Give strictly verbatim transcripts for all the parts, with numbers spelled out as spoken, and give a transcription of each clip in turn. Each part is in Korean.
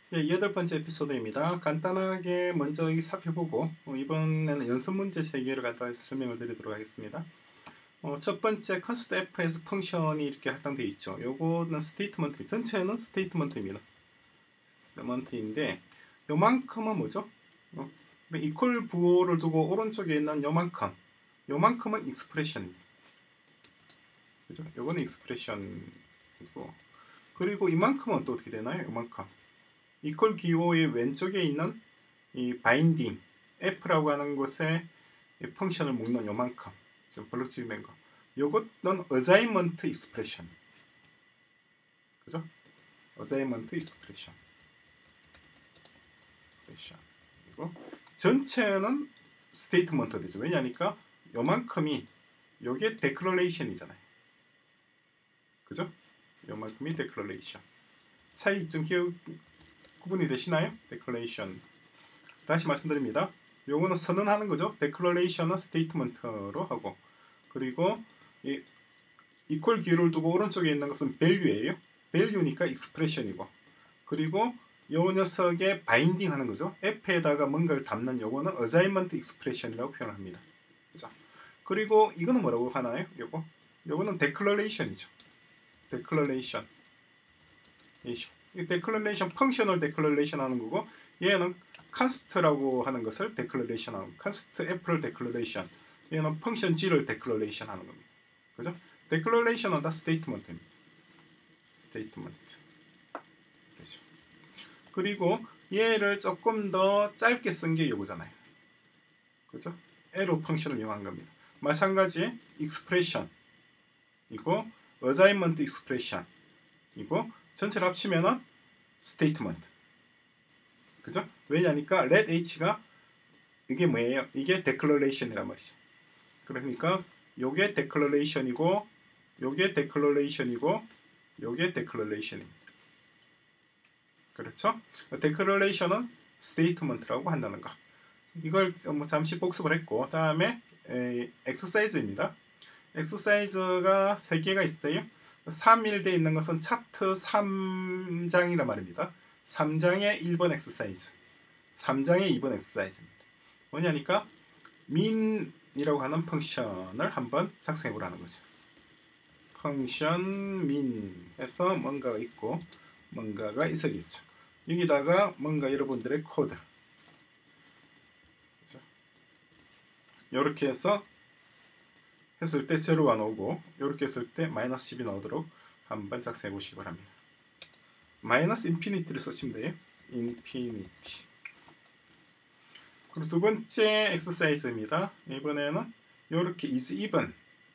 예, 여덟 번째 에피소드입니다. 간단하게 먼저 살펴보고 어, 이번에는 연습 문제 세 개를 간단히 설명을 드리도록 하겠습니다. 어, 첫 번째 const f에서 펑션이 이렇게 할당되어 있죠. 요거는 스테이트먼트, 전체는 스테이트먼트입니다. 스테이트먼트인데 요만큼은 뭐죠? 어, 이퀄 부호를 두고 오른쪽에 있는 요만큼, 요만큼은 익스프레션입니다. 그죠? 요거는 익스프레션이고, 그리고 이만큼은 또 어떻게 되나요? 요만큼. 이퀄 기호의 왼쪽에 있는 이 바인딩 f라고 하는 곳에 펑션을 묶는 요만큼 지금 블록칭 된 거, 요것은 어사인먼트 익스프레션, 그죠? 어사인먼트 익스프레션. 그리고 전체는 스테이트먼트 되죠. 왜냐니까 요만큼이 요게 데클러레이션이잖아요. 그죠? 요만큼이 데클러레이션. 차이점 기억 구분이 되시나요? 데클레이션. 다시 말씀드립니다. 요거는 선언하는 거죠. 데클레이션은 스테이트먼트로 하고, 그리고 이 이퀄 기호를 두고 오른쪽에 있는 것은 value예요. value니까 expression이고, 그리고 요 녀석에 바인딩 하는 거죠. f에다가 뭔가를 담는 요거는 assignment expression이라고 표현합니다. 그죠? 그리고 이거는 뭐라고 하나요? 요거 요거는 declaration이죠. declaration. 이 declaration 펑셔널 declaration 하는 거고, 얘는 const라고 하는 것을 declaration 하는 거. const f를 declaration. 얘는 펑션 g를 declaration 하는 겁니다. 그죠? declaration은 다 statement입니다. statement. 되죠. 그리고 얘를 조금 더 짧게 쓴 게 요거잖아요. 그죠? arrow 펑션을 이용한 겁니다. 마찬가지 expression 이고 assignment expression 이고 전체를 합치면은 statement. 그죠? 왜냐니까 let h가 이게 뭐예요? 이게 declaration이란 말이죠. 그러니까 요게 declaration이고, 요게 declaration이고, 요게 declaration입니다. 그렇죠? declaration은 statement라고 한다는 거. 이걸 뭐 잠시 복습을 했고, 다음에 exercise입니다. exercise가 세 개가 있어요. 삼 일 돼 있는 것은 챕터 삼 장이란 말입니다. 삼 장의 일 번 엑서사이즈, 삼 장의 이 번 엑서사이즈입니다. 뭐냐니까 min이라고 하는 펑션을 한번 작성해 보라는 거죠. 펑션 min 해서 뭔가가 있고 뭔가가 있어야겠죠. 여기다가 뭔가 여러분들의 코드, 이렇게 해서 했을 때 제로가 나오고, 이렇게 했을 때 마이너스 십이 나오도록 한번 작성해 보시기 바랍니다. 마이너스 인피니티를 쓰시면 돼요. 인피니티. 그리고 두 번째 엑서사이즈입니다. 이번에는 이렇게 is even,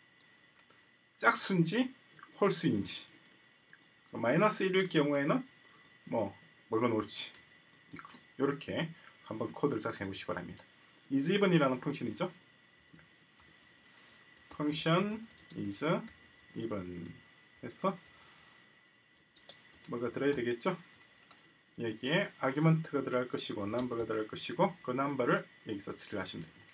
짝수인지 홀수인지, 마이너스 일일 경우에는 뭐 뭘로 놓을지, 이렇게 한번 코드를 작성해 보시기 바랍니다. is even이라는 펑션이죠. 펑션 is even 해서 뭐가 들어야 되겠죠? 여기에 아규먼트가 들어갈 것이고 넘버가 들어갈 것이고, 그 넘버를 여기서 처리를 하시면 됩니다.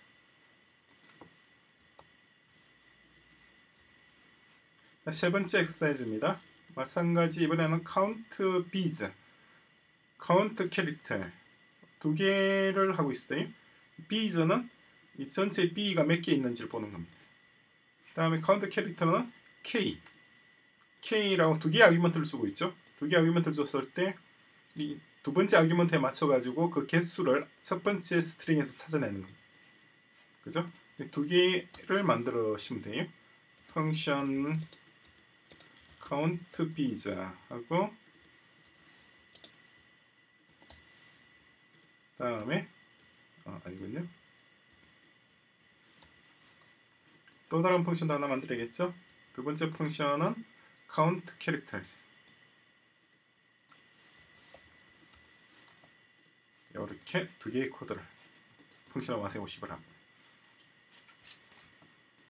세 번째 엑서사이즈입니다. 마찬가지 이번에는 count bees, count character 두 개를 하고 있어요. bees는 이 전체 b가 몇 개 있는지를 보는 겁니다. 다음에 count character는 k, k라고 두 개의 아규먼트를 쓰고 있죠. 두 개의 아규먼트를 줬을 때 이 두 번째 아규먼트에 맞춰 가지고 그 개수를 첫 번째 스트링에서 찾아내는 겁니다. 그죠? 두 개를 만들어시면 돼요. 펑션 count bees 하고, 다음에 어, 아니군요. 또 다른 펑션도 하나 만들어야겠죠. 두 번째 펑션은 count characters. 이렇게 두 개의 코드를 펑션을 완성해 보시기 바랍니다.